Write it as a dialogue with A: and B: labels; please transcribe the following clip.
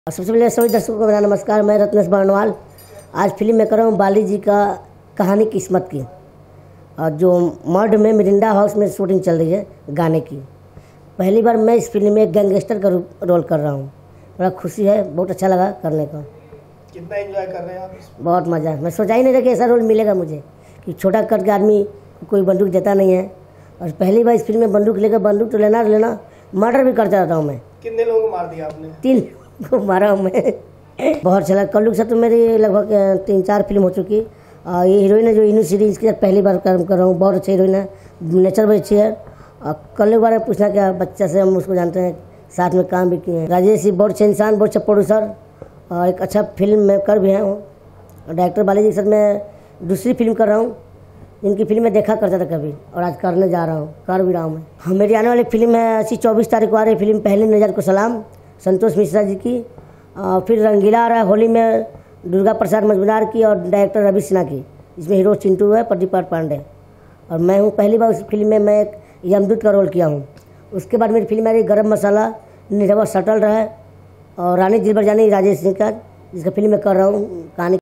A: सबसे पहले सभी दर्शकों को मेरा नमस्कार। मैं रत्नेश बर्नवाल आज फिल्म में कर रहा हूँ बाली जी का कहानी किस्मत की, और जो मर्ड में मिरिंडा हाउस में शूटिंग चल रही है गाने की। पहली बार मैं इस फिल्म में एक गैंगस्टर का रोल कर रहा हूँ। बड़ा खुशी है, बहुत अच्छा लगा करने का।
B: कितना एंजॉय कर रहे हैं आप?
A: बहुत मज़ा। मैं सोचा ही नहीं था कि ऐसा रोल मिलेगा मुझे, कि छोटा कट के आदमी कोई बंदूक देता नहीं है, और पहली बार इस फिल्म में बंदूक लेकर बंदूक तो लेना मर्डर भी करता रहता हूँ मैं।
B: कितने लोगों को मार दिया आपने?
A: 3 को मारा हूँ मैं। बहुत चला। कल्लू के साथ तो मेरी लगभग 3-4 फिल्म हो चुकी। ये हीरोइन है जो इनू सीरीज की पहली बार काम कर रहा हूँ। बहुत अच्छी हीरोइन है, नेचर भी अच्छी है। और कल्लू के बारे में पूछना क्या, बच्चा से हम उसको जानते हैं, साथ में काम भी किए हैं। राजेश जी बहुत अच्छे इंसान, बहुत अच्छा प्रोड्यूसर, और एक अच्छा फिल्म मेकर भी हैं। और डायरेक्टर बाली जी के साथ मैं दूसरी फिल्म कर रहा हूँ, जिनकी फिल्म मैं देखा करता था कभी, और आज करने जा रहा हूँ, कर भी रहा हूँ मैं। मेरी आने वाली फिल्म है ऐसी 24 तारीख को आ रही फिल्म पहली नज़र को सलाम, संतोष मिश्रा जी की। फिर रंगीला आ रहा है होली में, दुर्गा प्रसाद मजमदार की और डायरेक्टर रवि सिन्हा की। इसमें हीरो चिंटू है, प्रदीप पांडे, और मैं हूँ। पहली बार उस फिल्म में मैं एक यमदूत का रोल किया हूँ। उसके बाद मेरी फिल्म आ रही गरम मसाला, निरवा सटल रहा है, और रानी दिलबर जानी राजेश सिंह का, जिसका फिल्म मैं कर रहा हूँ कहानी।